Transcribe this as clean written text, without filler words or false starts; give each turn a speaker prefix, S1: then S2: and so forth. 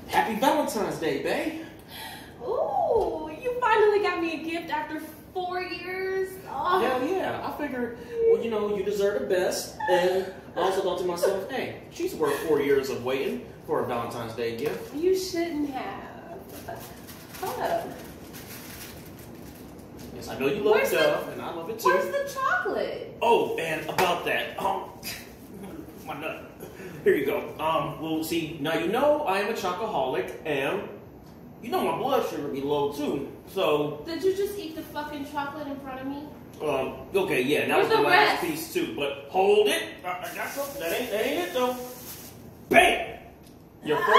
S1: Happy Valentine's Day, babe.
S2: Ooh, you finally got me a gift after 4 years. Oh.
S1: Hell yeah. I figured, well, you know, you deserve the best. And I also thought to myself, hey, she's worth 4 years of waiting for a Valentine's Day gift.
S2: You shouldn't have. Hold up.
S1: Yes, I know you love Dove, and I love it too.
S2: Where's the chocolate?
S1: Oh, and about that, my nut. Here you go. Well, see, now you know I am a chocoholic, and you know my blood sugar be low too. So.
S2: Did you just eat the fucking chocolate in front of me?
S1: Okay, yeah, that was the last piece too. But hold it. I got something. That ain't it though. Bam! Your first